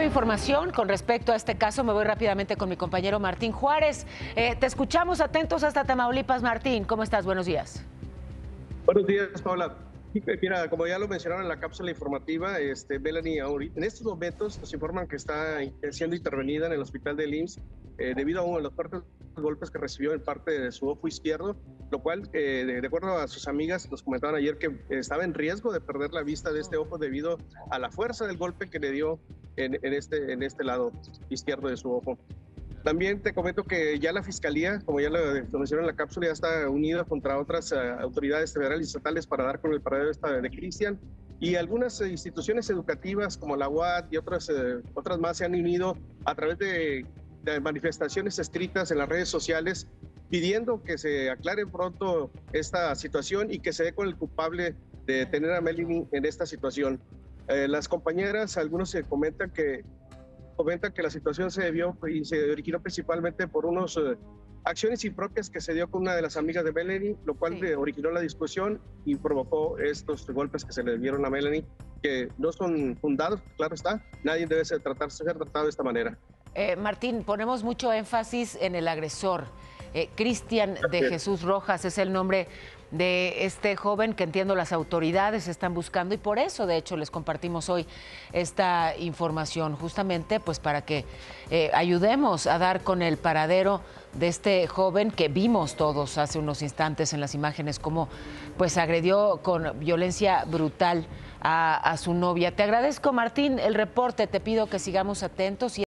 nueva información con respecto a este caso. Me voy rápidamente con mi compañero Martín Juárez. Te escuchamos atentos hasta Tamaulipas. Martín, ¿cómo estás? Buenos días. Buenos días, Paula. Mira, como ya lo mencionaron en la cápsula informativa, Melanie, en estos momentos nos informan que está siendo intervenida en el hospital del IMSS debido a uno de los fuertes golpes que recibió en parte de su ojo izquierdo, lo cual, de acuerdo a sus amigas, nos comentaban ayer que estaba en riesgo de perder la vista de este ojo debido a la fuerza del golpe que le dio en este lado izquierdo de su ojo. También te comento que ya la Fiscalía, como ya lo mencioné en la cápsula, ya está unida contra otras autoridades federales y estatales para dar con el paradero de Cristian, y algunas instituciones educativas como la UAT y otras más se han unido a través de manifestaciones escritas en las redes sociales pidiendo que se aclare pronto esta situación y que se dé con el culpable de tener a Melanie en esta situación. Las compañeras, algunos se comentan que la situación se debió y se originó principalmente por unas acciones impropias que se dio con una de las amigas de Melanie, lo cual originó la discusión y provocó estos golpes que se le dieron a Melanie, que no son fundados, claro está, nadie debe ser tratado de esta manera. Martín, ponemos mucho énfasis en el agresor. Cristian de Jesús Rojas es el nombre de este joven que entiendo las autoridades están buscando, y por eso de hecho les compartimos hoy esta información, justamente pues para que ayudemos a dar con el paradero de este joven que vimos todos hace unos instantes en las imágenes cómo pues agredió con violencia brutal a su novia. Te agradezco, Martín, el reporte, te pido que sigamos atentos.